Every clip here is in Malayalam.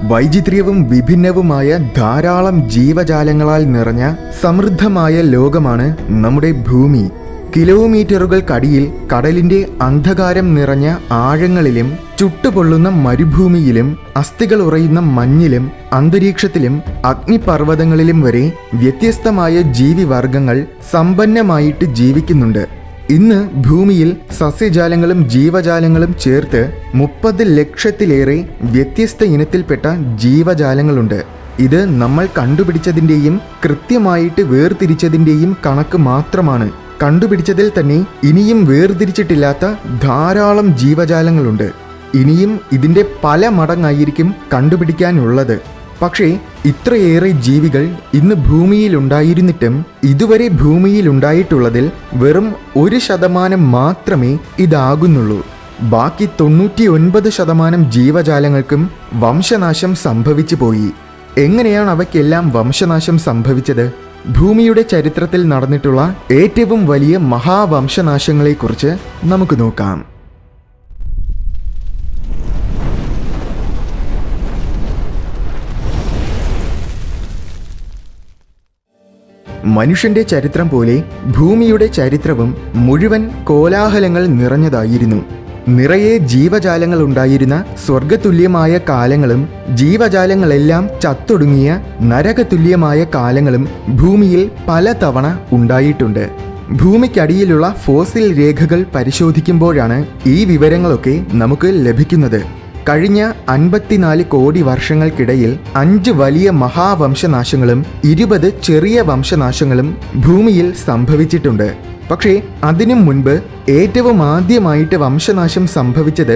വൈചിത്ര്യവും വിഭിന്നവുമായ ധാരാളം ജീവജാലങ്ങളാൽ നിറഞ്ഞ സമൃദ്ധമായ ലോകമാണ് നമ്മുടെ ഭൂമി. കിലോമീറ്ററുകൾക്കടിയിൽ കടലിന്റെ അന്ധകാരം നിറഞ്ഞ ആഴങ്ങളിലും ചുട്ടുപൊള്ളുന്ന മരുഭൂമിയിലും അസ്ഥികൾ ഉറയുന്ന മഞ്ഞിലും അന്തരീക്ഷത്തിലും അഗ്നിപർവ്വതങ്ങളിലും വരെ വ്യത്യസ്തമായ ജീവിവർഗങ്ങൾ സമ്പന്നമായിട്ട് ജീവിക്കുന്നുണ്ട്. ഇന്ന് ഭൂമിയിൽ സസ്യജാലങ്ങളും ജീവജാലങ്ങളും ചേർത്ത് 30 ലക്ഷത്തിലേറെ വ്യത്യസ്ത ഇനത്തിൽപ്പെട്ട ജീവജാലങ്ങളുണ്ട്. ഇത് നമ്മൾ കണ്ടുപിടിച്ചതിൻ്റെയും കൃത്യമായിട്ട് വേർതിരിച്ചതിൻ്റെയും കണക്ക് മാത്രമാണ്. കണ്ടുപിടിച്ചതിൽ തന്നെ ഇനിയും വേർതിരിച്ചിട്ടില്ലാത്ത ധാരാളം ജീവജാലങ്ങളുണ്ട്. ഇനിയും ഇതിൻ്റെ പല മടങ്ങായിരിക്കും കണ്ടുപിടിക്കാനുള്ളത്. പക്ഷേ ഇത്രയേറെ ജീവികൾ ഇന്ന് ഭൂമിയിലുണ്ടായിരുന്നിട്ടും ഇതുവരെ ഭൂമിയിലുണ്ടായിട്ടുള്ളതിൽ വെറും 1% മാത്രമേ ഇതാകുന്നുള്ളൂ. ബാക്കി 99% ജീവജാലങ്ങൾക്കും വംശനാശം സംഭവിച്ചു പോയി. എങ്ങനെയാണ് അവയ്ക്കെല്ലാം വംശനാശം സംഭവിച്ചത്? ഭൂമിയുടെ ചരിത്രത്തിൽ നടന്നിട്ടുള്ള ഏറ്റവും വലിയ മഹാവംശനാശങ്ങളെക്കുറിച്ച് നമുക്ക് നോക്കാം. മനുഷ്യന്റെ ചരിത്രം പോലെ ഭൂമിയുടെ ചരിത്രവും മുഴുവൻ കോലാഹലങ്ങൾ നിറഞ്ഞതായിരുന്നു. നിറയെ ജീവജാലങ്ങൾ ഉണ്ടായിരുന്ന സ്വർഗതുല്യമായ കാലങ്ങളും ജീവജാലങ്ങളെല്ലാം ചത്തൊടുങ്ങിയ നരകതുല്യമായ കാലങ്ങളും ഭൂമിയിൽ പലതവണ ഉണ്ടായിട്ടുണ്ട്. ഭൂമിക്കടിയിലുള്ള ഫോസിൽ രേഖകൾ പരിശോധിക്കുമ്പോഴാണ് ഈ വിവരങ്ങളൊക്കെ നമുക്ക് ലഭിക്കുന്നത്. കഴിഞ്ഞ 54 കോടി വർഷങ്ങൾക്കിടയിൽ 5 വലിയ മഹാവംശനാശങ്ങളും 20 ചെറിയ വംശനാശങ്ങളും ഭൂമിയിൽ സംഭവിച്ചിട്ടുണ്ട്. പക്ഷേ അതിനു മുൻപ് ഏറ്റവും ആദ്യമായിട്ട് വംശനാശം സംഭവിച്ചത്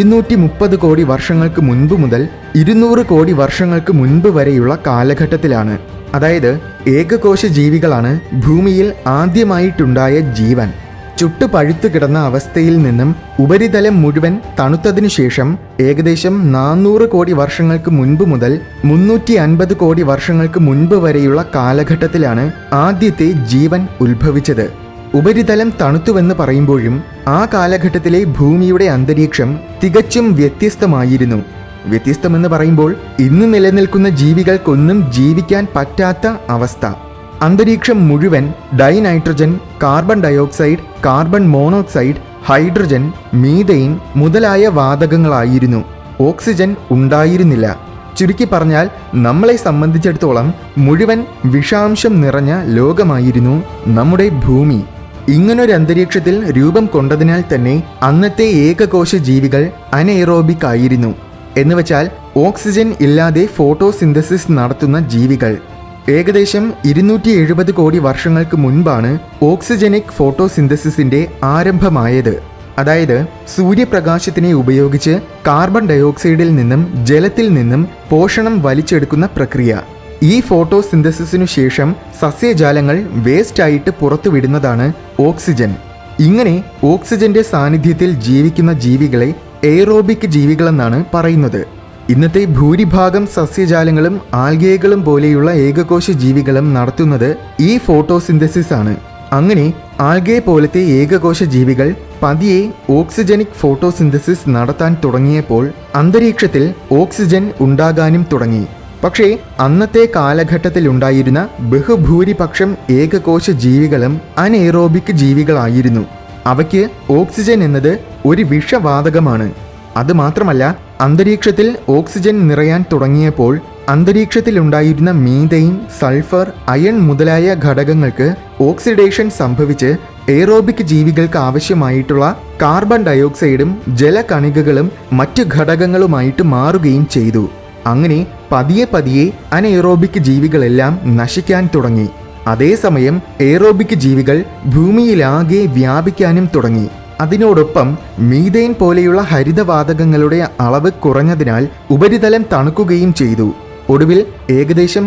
230 കോടി വർഷങ്ങൾക്ക് മുൻപ് മുതൽ 200 കോടി വർഷങ്ങൾക്ക് മുൻപ് വരെയുള്ള കാലഘട്ടത്തിലാണ്. അതായത് ഏകകോശ ജീവികളാണ് ഭൂമിയിൽ ആദ്യമായിട്ടുണ്ടായ ജീവൻ. ചുട്ടു പഴുത്തു കിടന്ന അവസ്ഥയിൽ നിന്നും ഉപരിതലം മുഴുവൻ തണുത്തതിനു ശേഷം ഏകദേശം 400 കോടി വർഷങ്ങൾക്ക് മുൻപ് മുതൽ 350 കോടി വർഷങ്ങൾക്ക് മുൻപ് വരെയുള്ള കാലഘട്ടത്തിലാണ് ആദ്യത്തെ ജീവൻ ഉത്ഭവിച്ചത്. ഉപരിതലം തണുത്തുവെന്ന് പറയുമ്പോഴും ആ കാലഘട്ടത്തിലെ ഭൂമിയുടെ അന്തരീക്ഷം തികച്ചും വ്യത്യസ്തമായിരുന്നു. വ്യത്യസ്തമെന്ന് പറയുമ്പോൾ ഇന്ന് നിലനിൽക്കുന്ന ജീവികൾക്കൊന്നും ജീവിക്കാൻ പറ്റാത്ത അവസ്ഥ. അന്തരീക്ഷം മുഴുവൻ dinitrogen, carbon dioxide, carbon monoxide, hydrogen, methane മുതലായ വാതകങ്ങളായിരുന്നു. ഓക്സിജൻ ഉണ്ടായിരുന്നില്ല. ചുരുക്കി പറഞ്ഞാൽ നമ്മളെ സംബന്ധിച്ചിടത്തോളം മുഴുവൻ വിഷാംശം നിറഞ്ഞ ലോകമായിരുന്നു നമ്മുടെ ഭൂമി. ഇങ്ങനൊരു അന്തരീക്ഷത്തിൽ രൂപം കൊണ്ടതിനാൽ തന്നെ അന്നത്തെ ഏകകോശ ജീവികൾ അനഎറോബിക് ആയിരുന്നു. എന്നുവെച്ചാൽ ഓക്സിജൻ ഇല്ലാതെ ഫോട്ടോസിന്തസിസ് നടത്തുന്ന ജീവികൾ. ഏകദേശം 270 കോടി വർഷങ്ങൾക്ക് മുൻപാണ് ഓക്സിജനിക് ഫോട്ടോസിന്തസിസിന്റെ ആരംഭമായത്. അതായത് സൂര്യപ്രകാശത്തിനെ ഉപയോഗിച്ച് കാർബൺ ഡയോക്സൈഡിൽ നിന്നും ജലത്തിൽ നിന്നും പോഷണം വലിച്ചെടുക്കുന്ന പ്രക്രിയ. ഈ ഫോട്ടോസിന്തസിസിനു ശേഷം സസ്യജാലങ്ങൾ വേസ്റ്റായിട്ട് പുറത്തുവിടുന്നതാണ് ഓക്സിജൻ. ഇങ്ങനെ ഓക്സിജന്റെ സാന്നിധ്യത്തിൽ ജീവിക്കുന്ന ജീവികളെ എയറോബിക് ജീവികളെന്നാണ് പറയുന്നത്. ഇന്നത്തെ ഭൂരിഭാഗം സസ്യജാലങ്ങളും ആൽഗേകളും പോലെയുള്ള ഏകകോശ ജീവികളും നടത്തുന്നത് ഈ ഫോട്ടോസിന്തസിസ് ആണ്. അങ്ങനെ ആൽഗെ പോലത്തെ ഏകകോശ ജീവികൾ പതിയെ ഓക്സിജനിക് ഫോട്ടോസിന്തസിസ് നടത്താൻ തുടങ്ങിയപ്പോൾ അന്തരീക്ഷത്തിൽ ഓക്സിജൻ ഉണ്ടാകാനും തുടങ്ങി. പക്ഷേ അന്നത്തെ കാലഘട്ടത്തിൽ ഉണ്ടായിരുന്ന ബഹുഭൂരിപക്ഷം ഏകകോശ ജീവികളും അനഎറോബിക് ജീവികളായിരുന്നു. അവയ്ക്ക് ഓക്സിജൻ എന്നത് ഒരു വിഷവാതകമാണ്. അതുമാത്രമല്ല, അന്തരീക്ഷത്തിൽ ഓക്സിജൻ നിറയാൻ തുടങ്ങിയപ്പോൾ അന്തരീക്ഷത്തിലുണ്ടായിരുന്ന മീഥെയ്ൻ, സൾഫർ, അയൺ മുതലായ ഘടകങ്ങൾക്ക് ഓക്സിഡേഷൻ സംഭവിച്ച് എയറോബിക് ജീവികൾക്ക് ആവശ്യമായിട്ടുള്ള കാർബൺ ഡയോക്സൈഡും ജലകണികകളും മറ്റു ഘടകങ്ങളുമായിട്ട് മാറുകയും ചെയ്തു. അങ്ങനെ പതിയെ പതിയെ അനഎറോബിക് ജീവികളെല്ലാം നശിക്കാൻ തുടങ്ങി. അതേസമയം എയറോബിക് ജീവികൾ ഭൂമിയിലാകെ വ്യാപിക്കാനും തുടങ്ങി. അതിനോടൊപ്പം മീഥെയ്ൻ പോലെയുള്ള ഹരിതവാതകങ്ങളുടെ അളവ് കുറഞ്ഞതിനാൽ ഉപരിതലം തണുക്കുകയും ചെയ്തു. ഒടുവിൽ ഏകദേശം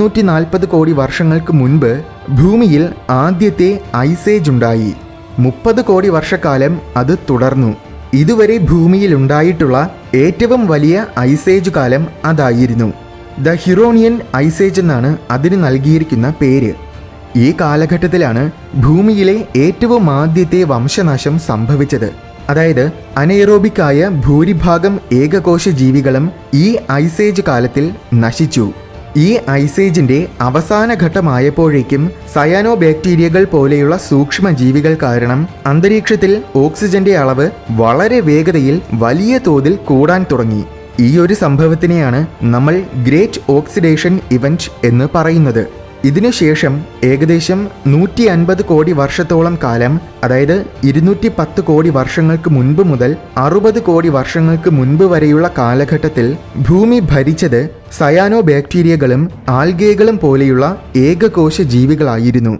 240 കോടി വർഷങ്ങൾക്ക് മുൻപ് ഭൂമിയിൽ ആദ്യത്തെ ഐസേജ് ഉണ്ടായി. 30 കോടി വർഷക്കാലം അത് തുടർന്നു. ഇതുവരെ ഭൂമിയിൽ ഉണ്ടായിട്ടുള്ള ഏറ്റവും വലിയ ഐസേജ് കാലം അതായിരുന്നു. ദ ഹിറോണിയൻ ഐസേജ് എന്നാണ് അതിന് നൽകിയിരിക്കുന്ന പേര്. ഈ കാലഘട്ടത്തിലാണ് ഭൂമിയിലെ ഏറ്റവും ആദ്യത്തെ വംശനാശം സംഭവിച്ചത്. അതായത് അനേറോബിക്കായ ഭൂരിഭാഗം ഏകകോശ ജീവികളും ഈ ഐസേജ് കാലത്തിൽ നശിച്ചു. ഈ ഐസേജിന്റെ അവസാന ഘട്ടമായപ്പോഴേക്കും സയാനോ ബാക്ടീരിയകൾ പോലെയുള്ള സൂക്ഷ്മജീവികൾ കാരണം അന്തരീക്ഷത്തിൽ ഓക്സിജന്റെ അളവ് വളരെ വേഗതയിൽ വലിയ തോതിൽ കൂടാൻ തുടങ്ങി. ഈ ഒരു സംഭവത്തിനെയാണ് നമ്മൾ ഗ്രേറ്റ് ഓക്സിഡേഷൻ ഇവന്റ് എന്ന് പറയുന്നത്. ഇതിനുശേഷം ഏകദേശം 150 കോടി വർഷത്തോളം കാലം, അതായത് 210 കോടി വർഷങ്ങൾക്ക് മുൻപ് മുതൽ 60 കോടി വർഷങ്ങൾക്ക് മുൻപ് വരെയുള്ള കാലഘട്ടത്തിൽ ഭൂമി ഭരിച്ചത് സയാനോ ബാക്ടീരിയകളും ആൽഗേകളും പോലെയുള്ള ഏകകോശ ജീവികളായിരുന്നു.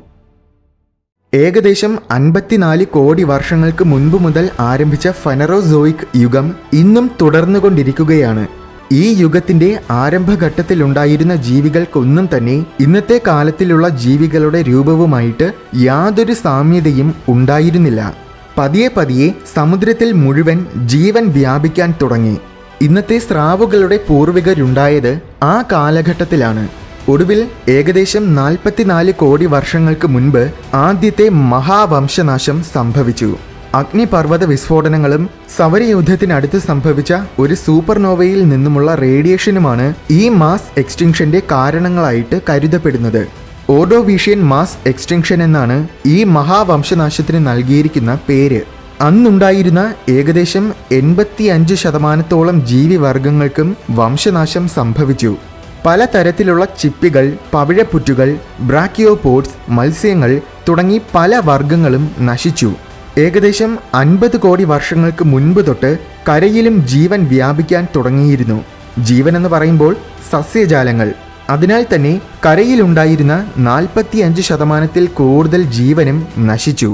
ഏകദേശം 54 കോടി വർഷങ്ങൾക്ക് മുൻപ് മുതൽ ആരംഭിച്ച ഫെനറോസോയിക് യുഗം ഇന്നും തുടർന്നുകൊണ്ടിരിക്കുകയാണ്. ഈ യുഗത്തിന്റെ ആരംഭഘട്ടത്തിലുണ്ടായിരുന്ന ജീവികൾക്കൊന്നും തന്നെ ഇന്നത്തെ കാലത്തിലുള്ള ജീവികളുടെ രൂപവുമായിട്ട് യാതൊരു സാമ്യതയും ഉണ്ടായിരുന്നില്ല. പതിയെ പതിയെ സമുദ്രത്തിൽ മുഴുവൻ ജീവൻ വ്യാപിക്കാൻ തുടങ്ങി. ഇന്നത്തെ സ്രാവുകളുടെ പൂർവികരുണ്ടായത് ആ കാലഘട്ടത്തിലാണ്. ഒടുവിൽ ഏകദേശം 44 കോടി വർഷങ്ങൾക്ക് മുൻപ് ആദ്യത്തെ മഹാവംശനാശം സംഭവിച്ചു. അഗ്നിപർവ്വത വിസ്ഫോടനങ്ങളും സൗരയൂഥത്തിനടുത്ത് സംഭവിച്ച ഒരു സൂപ്പർനോവയിൽ നിന്നുമുള്ള റേഡിയേഷനുമാണ് ഈ മാസ് എക്സ്റ്റിങ്ഷന്റെ കാരണങ്ങളായിട്ട് കരുതപ്പെടുന്നത്. ഓർഡോവീഷ്യൻ മാസ് എക്സ്റ്റിങ്ഷൻ എന്നാണ് ഈ മഹാവംശനാശത്തിന് നൽകിയിരിക്കുന്ന പേര്. അന്നുണ്ടായിരുന്ന ഏകദേശം 85% ജീവിവർഗങ്ങൾക്കും വംശനാശം സംഭവിച്ചു. പലതരത്തിലുള്ള ചിപ്പികൾ, പവിഴപ്പുറ്റുകൾ, ബ്രാക്കിയോപോഡ്സ്, മത്സ്യങ്ങൾ തുടങ്ങി പല വർഗങ്ങളും നശിച്ചു. ഏകദേശം 50 കോടി വർഷങ്ങൾക്ക് മുൻപ് തൊട്ട് കരയിലും ജീവൻ വ്യാപിക്കാൻ തുടങ്ങിയിരുന്നു. ജീവൻ എന്ന് പറയുമ്പോൾ സസ്യജാലങ്ങൾ. അതിനാൽ തന്നെ കരയിലുണ്ടായിരുന്ന 45% കൂടുതൽ ജീവനും നശിച്ചു.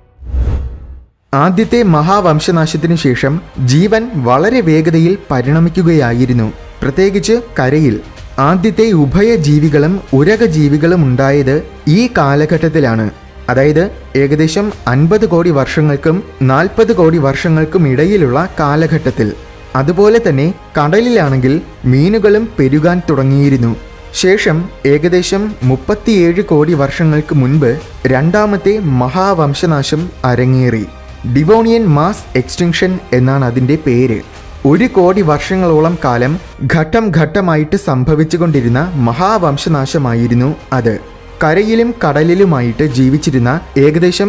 ആദ്യത്തെ മഹാവംശനാശത്തിനു ശേഷം ജീവൻ വളരെ വേഗതയിൽ പരിണമിക്കുകയായിരുന്നു, പ്രത്യേകിച്ച് കരയിൽ. ആദ്യത്തെ ഉഭയജീവികളും ഉരകജീവികളും ഉണ്ടായത് ഈ കാലഘട്ടത്തിലാണ്. അതായത് ഏകദേശം 50 കോടി വർഷങ്ങൾക്കും 40 കോടി വർഷങ്ങൾക്കും ഇടയിലുള്ള കാലഘട്ടത്തിൽ. അതുപോലെ തന്നെ കടലിലാണെങ്കിൽ മീനുകളും പെരുകാൻ തുടങ്ങിയിരുന്നു. ശേഷം ഏകദേശം 37 കോടി വർഷങ്ങൾക്ക് മുൻപ് രണ്ടാമത്തെ മഹാവംശനാശം അരങ്ങേറി. ഡിവോണിയൻ മാസ് എക്സ്റ്റിങ്ഷൻ എന്നാണ് അതിൻ്റെ പേര്. 1 കോടി വർഷങ്ങളോളം കാലം ഘട്ടം ഘട്ടമായിട്ട് സംഭവിച്ചുകൊണ്ടിരുന്ന മഹാവംശനാശമായിരുന്നു അത്. കരയിലും കടലിലുമായിട്ട് ജീവിച്ചിരുന്ന ഏകദേശം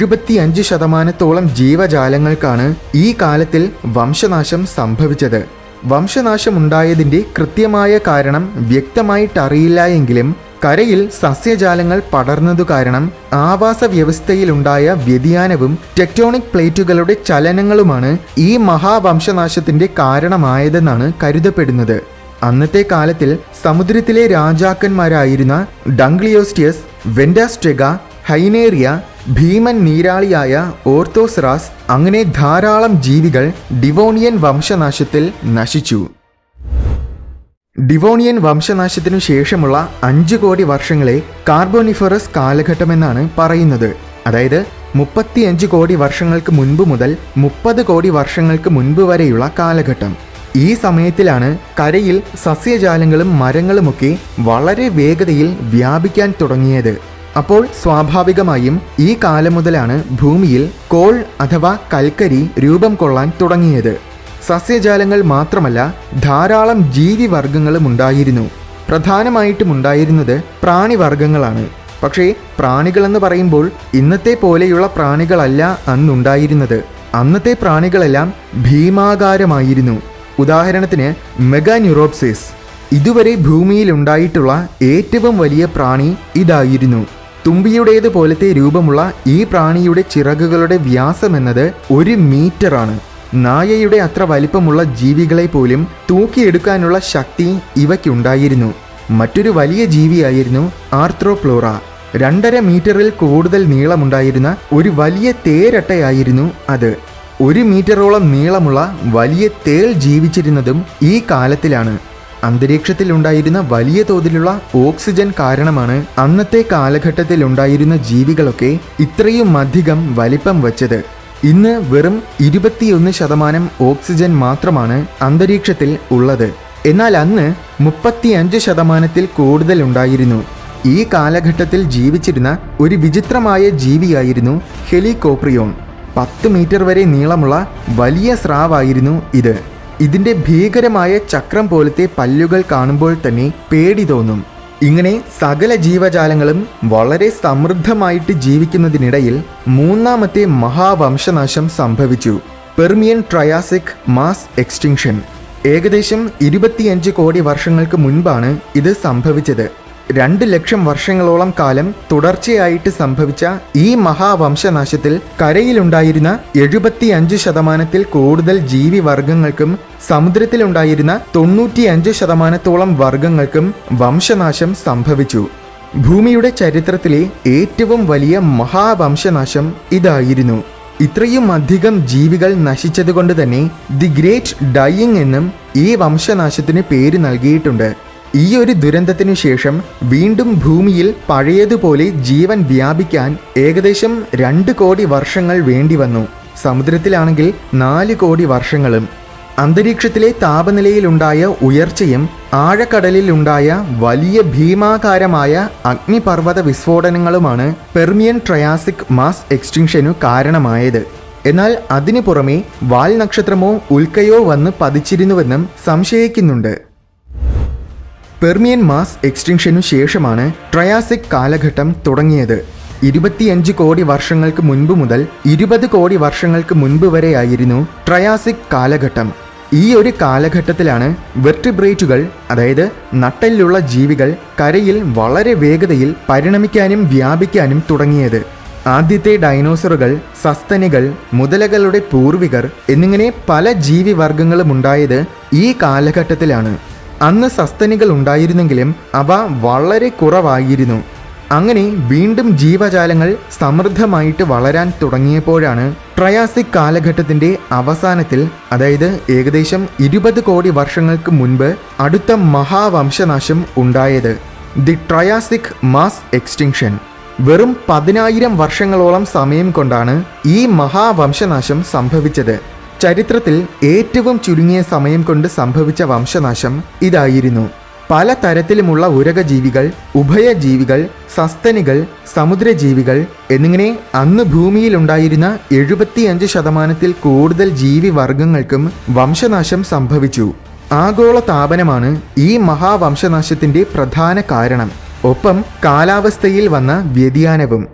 75% ജീവജാലങ്ങൾക്കാണ് ഈ കാലത്തിൽ വംശനാശം സംഭവിച്ചത്. വംശനാശമുണ്ടായതിൻ്റെ കൃത്യമായ കാരണം വ്യക്തമായിട്ടറിയില്ല എങ്കിലും കരയിൽ സസ്യജാലങ്ങൾ പടർന്നതു കാരണം ആവാസ വ്യവസ്ഥയിലുണ്ടായ വ്യതിയാനവും ടെക്ടോണിക് പ്ലേറ്റുകളുടെ ചലനങ്ങളുമാണ് ഈ മഹാവംശനാശത്തിന്റെ കാരണമായതെന്നാണ് കരുതപ്പെടുന്നത്. അന്നത്തെ കാലത്തിൽ സമുദ്രത്തിലെ രാജാക്കന്മാരായിരുന്ന ഡംഗ്ലിയോസ്റ്റിയസ്, വെൻഡാസ്റ്റെഗ, ഹൈനേറിയ, ഭീമൻ നീരാളിയായ ഓർത്തോസറാസ്, അങ്ങനെ ധാരാളം ജീവികൾ ഡിവോണിയൻ വംശനാശത്തിൽ നശിച്ചു. ഡിവോണിയൻ വംശനാശത്തിനു ശേഷമുള്ള 5 കോടി വർഷങ്ങളെ കാർബോണിഫറസ് കാലഘട്ടമെന്നാണ് പറയുന്നത്. അതായത് 35 കോടി വർഷങ്ങൾക്ക് മുൻപ് മുതൽ 30 കോടി വർഷങ്ങൾക്ക് മുൻപ് വരെയുള്ള കാലഘട്ടം. ഈ സമയത്തിലാണ് കരയിൽ സസ്യജാലങ്ങളും മരങ്ങളുമൊക്കെ വളരെ വേഗതയിൽ വ്യാപിക്കാൻ തുടങ്ങിയത്. അപ്പോൾ സ്വാഭാവികമായും ഈ കാലം മുതലാണ് ഭൂമിയിൽ കോൾ അഥവാ കൽക്കരി രൂപം കൊള്ളാൻ തുടങ്ങിയത്. സസ്യജാലങ്ങൾ മാത്രമല്ല, ധാരാളം ജീവിവർഗങ്ങളും ഉണ്ടായിരുന്നു. പ്രധാനമായിട്ടും ഉണ്ടായിരുന്നത് പ്രാണിവർഗങ്ങളാണ്. പക്ഷേ പ്രാണികളെന്ന് പറയുമ്പോൾ ഇന്നത്തെ പോലെയുള്ള പ്രാണികളല്ല അന്നുണ്ടായിരുന്നത്. അന്നത്തെ പ്രാണികളെല്ലാം ഭീമാകാരമായിരുന്നു. ഉദാഹരണത്തിന് മെഗാന്യൂറോപ്സിസ്. ഇതുവരെ ഭൂമിയിൽ ഉണ്ടായിട്ടുള്ള ഏറ്റവും വലിയ പ്രാണി ഇതായിരുന്നു. തുമ്പിയുടേത് പോലത്തെ രൂപമുള്ള ഈ പ്രാണിയുടെ ചിറകുകളുടെ വ്യാസമെന്നത് 1 മീറ്ററാണ്. നായയുടെ അത്ര വലിപ്പമുള്ള ജീവികളെ പോലും തൂക്കിയെടുക്കാനുള്ള ശക്തി ഇവയ്ക്കുണ്ടായിരുന്നു. മറ്റൊരു വലിയ ജീവിയായിരുന്നു ആർത്രോപ്ലോറ. 2.5 മീറ്ററിൽ കൂടുതൽ നീളമുണ്ടായിരുന്ന ഒരു വലിയ തേരട്ടയായിരുന്നു അത്. 1 മീറ്ററോളം നീളമുള്ള വലിയ തേൾ ജീവിച്ചിരുന്നതും ഈ കാലത്തിലാണ്. അന്തരീക്ഷത്തിൽ ഉണ്ടായിരുന്ന വലിയ തോതിലുള്ള ഓക്സിജൻ കാരണമാണ് അന്നത്തെ കാലഘട്ടത്തിൽ ഉണ്ടായിരുന്ന ജീവികളൊക്കെ ഇത്രയും അധികം വലിപ്പം വച്ചത്. ഇന്ന് വെറും 21% ഓക്സിജൻ മാത്രമാണ് അന്തരീക്ഷത്തിൽ ഉള്ളത്. എന്നാൽ അന്ന് 35%-ൽ കൂടുതൽ ഉണ്ടായിരുന്നു. ഈ കാലഘട്ടത്തിൽ ജീവിച്ചിരുന്ന ഒരു വിചിത്രമായ ജീവിയായിരുന്നു ഹെലികോപ്രിയോൺ. 10 മീറ്റർ വരെ നീളമുള്ള വലിയ സ്രാവായിരുന്നു ഇത്. ഇതിൻ്റെ ഭീകരമായ ചക്രം പോലത്തെ പല്ലുകൾ കാണുമ്പോൾ തന്നെ പേടി തോന്നും. ഇങ്ങനെ സകല ജീവജാലങ്ങളും വളരെ സമൃദ്ധമായിട്ട് ജീവിക്കുന്നതിനിടയിൽ മൂന്നാമത്തെ മഹാവംശനാശം സംഭവിച്ചു. Permian Triassic mass extinction. ഏകദേശം 25 കോടി വർഷങ്ങൾക്ക് മുൻപാണ് ഇത് സംഭവിച്ചത്. 2 ലക്ഷം വർഷങ്ങളോളം കാലം തുടർച്ചയായിട്ട് സംഭവിച്ച ഈ മഹാവംശനാശത്തിൽ കരയിലുണ്ടായിരുന്ന 75% കൂടുതൽ ജീവിവർഗങ്ങൾക്കും സമുദ്രത്തിലുണ്ടായിരുന്ന 95% വർഗങ്ങൾക്കും വംശനാശം സംഭവിച്ചു. ഭൂമിയുടെ ചരിത്രത്തിലെ ഏറ്റവും വലിയ മഹാവംശനാശം ഇതായിരുന്നു. ഇത്രയും അധികം ജീവികൾ നശിച്ചതുകൊണ്ട് തന്നെ ദി ഗ്രേറ്റ് ഡൈയിങ് എന്നും ഈ വംശനാശത്തിന് പേര് നൽകിയിട്ടുണ്ട്. ഈ ഒരു ദുരന്തത്തിനു ശേഷം വീണ്ടും ഭൂമിയിൽ പഴയതുപോലെ ജീവൻ വ്യാപിക്കാൻ ഏകദേശം 2 കോടി വർഷങ്ങൾ വേണ്ടിവന്നു. സമുദ്രത്തിലാണെങ്കിൽ 4 കോടി വർഷങ്ങളും. അന്തരീക്ഷത്തിലെ താപനിലയിലുണ്ടായ ഉയർച്ചയും ആഴക്കടലിലുണ്ടായ വലിയ ഭീമാകാരമായ അഗ്നിപർവ്വത വിസ്ഫോടനങ്ങളുമാണ് പെർമിയൻ ട്രയാസിക് മാസ് എക്സ്റ്റിങ്ഷനു കാരണമായത്. എന്നാൽ അതിനു പുറമെ വാൽ നക്ഷത്രമോ ഉൽക്കയോ വന്ന് പതിച്ചിരുന്നുവെന്നും സംശയിക്കുന്നുണ്ട്. പെർമിയൻ മാസ് എക്സ്റ്റിങ്ഷനു ശേഷമാണ് ട്രയാസിക് കാലഘട്ടം തുടങ്ങിയത്. 25 കോടി വർഷങ്ങൾക്ക് മുൻപ് മുതൽ 20 കോടി വർഷങ്ങൾക്ക് മുൻപ് വരെയായിരുന്നു ട്രയാസിക് കാലഘട്ടം. ഈ ഒരു കാലഘട്ടത്തിലാണ് വെർട്ടിബ്രേറ്റുകൾ, അതായത് നട്ടെല്ലുള്ള ജീവികൾ കരയിൽ വളരെ വേഗതയിൽ പരിണമിക്കാനും വ്യാപിക്കാനും തുടങ്ങിയത്. ആദ്യത്തെ ഡൈനോസറുകൾ, സസ്തനികൾ, മുതലകളുടെ പൂർവികർ എന്നിങ്ങനെ പല ജീവിവർഗങ്ങളും ഉണ്ടായത് ഈ കാലഘട്ടത്തിലാണ്. അന്ന് സസ്തനികൾ ഉണ്ടായിരുന്നെങ്കിലും അവ വളരെ കുറവായിരുന്നു. അങ്ങനെ വീണ്ടും ജീവജാലങ്ങൾ സമൃദ്ധമായിട്ട് വളരാൻ തുടങ്ങിയപ്പോഴാണ് ട്രയാസിക് കാലഘട്ടത്തിൻ്റെ അവസാനത്തിൽ, അതായത് ഏകദേശം 20 കോടി വർഷങ്ങൾക്ക് മുൻപ് അടുത്ത മഹാവംശനാശം ഉണ്ടായത്. The Triassic mass extinction. വെറും 10,000 വർഷങ്ങളോളം സമയം കൊണ്ടാണ് ഈ മഹാവംശനാശം സംഭവിച്ചത്. ചരിത്രത്തിൽ ഏറ്റവും ചുരുങ്ങിയ സമയം കൊണ്ട് സംഭവിച്ച വംശനാശം ഇതായിരുന്നു. പല തരത്തിലുമുള്ള ഉരകജീവികൾ, ഉഭയജീവികൾ, സസ്തനികൾ, സമുദ്രജീവികൾ എന്നിങ്ങനെ അന്ന് ഭൂമിയിലുണ്ടായിരുന്ന 75% കൂടുതൽ ജീവിവർഗങ്ങൾക്കും വംശനാശം സംഭവിച്ചു. ആഗോള താപനമാണ് ഈ മഹാവംശനാശത്തിൻ്റെ പ്രധാന കാരണം. ഒപ്പം കാലാവസ്ഥയിൽ വന്ന വ്യതിയാനവും.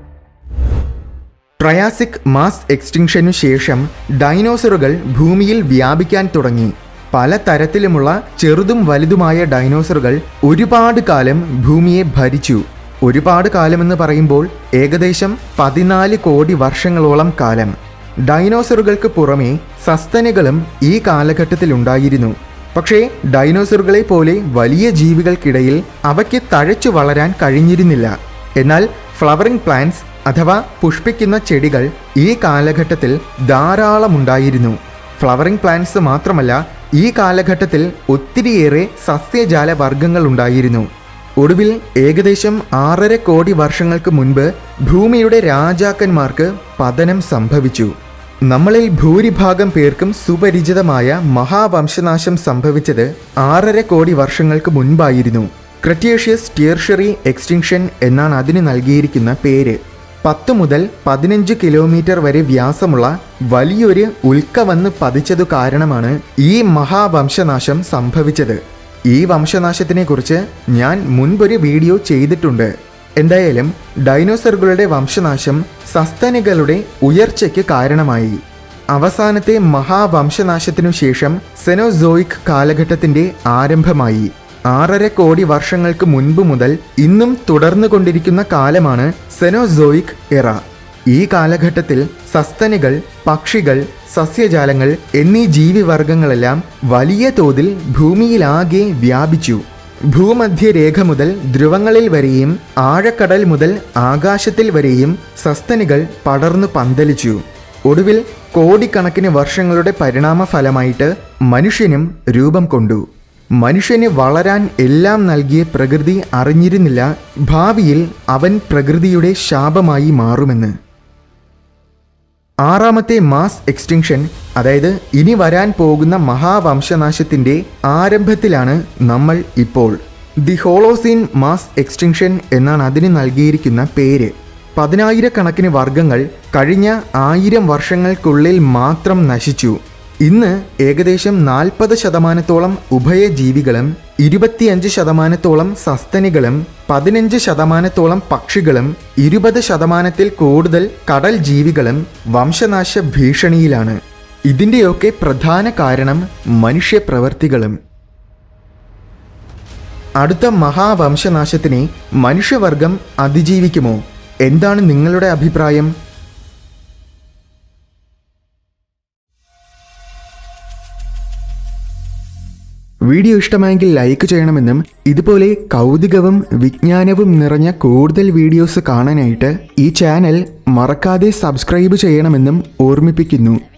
ട്രയാസിക് മാസ് എക്സ്റ്റിങ്ഷനു ശേഷം ഡൈനോസറുകൾ ഭൂമിയിൽ വ്യാപിക്കാൻ തുടങ്ങി. പല തരത്തിലുമുള്ള ചെറുതും വലുതുമായ ഡൈനോസറുകൾ ഒരുപാട് കാലം ഭൂമിയെ ഭരിച്ചു. ഒരുപാട് കാലമെന്ന് പറയുമ്പോൾ ഏകദേശം 14 കോടി വർഷങ്ങളോളം കാലം. ഡൈനോസറുകൾക്ക് പുറമെ സസ്തനികളും ഈ കാലഘട്ടത്തിലുണ്ടായിരുന്നു. പക്ഷേ ഡൈനോസറുകളെ പോലെ വലിയ ജീവികൾക്കിടയിൽ അവയ്ക്ക് തഴച്ചു വളരാൻ കഴിഞ്ഞിരുന്നില്ല. എന്നാൽ ഫ്ലവറിംഗ് പ്ലാന്റ്സ് അഥവാ പുഷ്പിക്കുന്ന ചെടികൾ ഈ കാലഘട്ടത്തിൽ ധാരാളമുണ്ടായിരുന്നു. ഫ്ലവറിംഗ് പ്ലാന്റ്സ് മാത്രമല്ല, ഈ കാലഘട്ടത്തിൽ ഒത്തിരിയേറെ സസ്യജാല വർഗ്ഗങ്ങൾ ഉണ്ടായിരുന്നു. ഒടുവിൽ ഏകദേശം 6.5 കോടി വർഷങ്ങൾക്ക് മുൻപ് ഭൂമിയുടെ രാജാക്കന്മാർക്ക് പതനം സംഭവിച്ചു. നമ്മളിൽ ഭൂരിഭാഗം പേർക്കും സുപരിചിതമായ മഹാവംശനാശം സംഭവിച്ചത് 6.5 കോടി വർഷങ്ങൾക്ക് മുൻപായിരുന്നു. ക്രെറ്റേഷ്യസ് ടിയർഷ്യറി എക്സ്റ്റിങ്ഷൻ എന്നാണ് അതിന് നൽകിയിരിക്കുന്ന പേര്. 10 മുതൽ 15 കിലോമീറ്റർ വരെ വ്യാസമുള്ള വലിയൊരു ഉൽക്ക വന്ന് പതിച്ചതു കാരണമാണ് ഈ മഹാവംശനാശം സംഭവിച്ചത്. ഈ വംശനാശത്തിനെക്കുറിച്ച് ഞാൻ മുൻപൊരു വീഡിയോ ചെയ്തിട്ടുണ്ട്. എന്തായാലും ഡൈനോസറുകളുടെ വംശനാശം സസ്തനികളുടെ ഉയർച്ചയ്ക്ക് കാരണമായി. അവസാനത്തെ മഹാവംശനാശത്തിനു ശേഷം സെനോസോയിക് കാലഘട്ടത്തിൻ്റെ ആരംഭമായി. 6.5 കോടി വർഷങ്ങൾക്ക് മുൻപ് മുതൽ ഇന്നും തുടർന്നുകൊണ്ടിരിക്കുന്ന കാലമാണ് സെനോസോയിക് എറ. ഈ കാലഘട്ടത്തിൽ സസ്തനികൾ, പക്ഷികൾ, സസ്യജാലങ്ങൾ എന്നീ ജീവിവർഗങ്ങളെല്ലാം വലിയ തോതിൽ ഭൂമിയിലാകെ വ്യാപിച്ചു. ഭൂമധ്യരേഖ മുതൽ ധ്രുവങ്ങളിൽ വരെയും ആഴക്കടൽ മുതൽ ആകാശത്തിൽ വരെയും സസ്തനികൾ പടർന്നു പന്തലിച്ചു. ഒടുവിൽ കോടിക്കണക്കിന് വർഷങ്ങളുടെ പരിണാമഫലമായിട്ട് മനുഷ്യനും രൂപം കൊണ്ടു. മനുഷ്യന് വളരാൻ എല്ലാം നൽകിയ പ്രകൃതി അറിഞ്ഞിരുന്നില്ല ഭാവിയിൽ അവൻ പ്രകൃതിയുടെ ശാപമായി മാറുമെന്ന്. 6ാമത്തെ മാസ് എക്സ്റ്റിങ്ഷൻ, അതായത് ഇനി വരാൻ പോകുന്ന മഹാവംശനാശത്തിൻ്റെ ആരംഭത്തിലാണ് നമ്മൾ ഇപ്പോൾ. ദി ഹോളോസീൻ മാസ് എക്സ്റ്റിങ്ഷൻ എന്നാണ് അതിന് നൽകിയിരിക്കുന്ന പേര്. പതിനായിരക്കണക്കിന് വർഗ്ഗങ്ങൾ കഴിഞ്ഞ 1000 വർഷങ്ങൾക്കുള്ളിൽ മാത്രം നശിച്ചു. ഇന്ന് ഏകദേശം 40% ഉഭയജീവികളും 25% സസ്തനികളും 15% പക്ഷികളും 20%-ൽ കൂടുതൽ കടൽ ജീവികളും വംശനാശ ഭീഷണിയിലാണ്. ഇതിൻ്റെയൊക്കെ പ്രധാന കാരണം മനുഷ്യപ്രവർത്തികളും. അടുത്ത മഹാവംശനാശത്തിനെ മനുഷ്യവർഗം അതിജീവിക്കുമോ? എന്താണ് നിങ്ങളുടെ അഭിപ്രായം? വീഡിയോ ഇഷ്ടമായെങ്കിൽ ലൈക്ക് ചെയ്യണമെന്നും ഇതുപോലെ കൗതുകവും വിജ്ഞാനവും നിറഞ്ഞ കൂടുതൽ വീഡിയോസ് കാണാനായിട്ട് ഈ ചാനൽ മറക്കാതെ സബ്സ്ക്രൈബ് ചെയ്യണമെന്നും ഓർമ്മിപ്പിക്കുന്നു.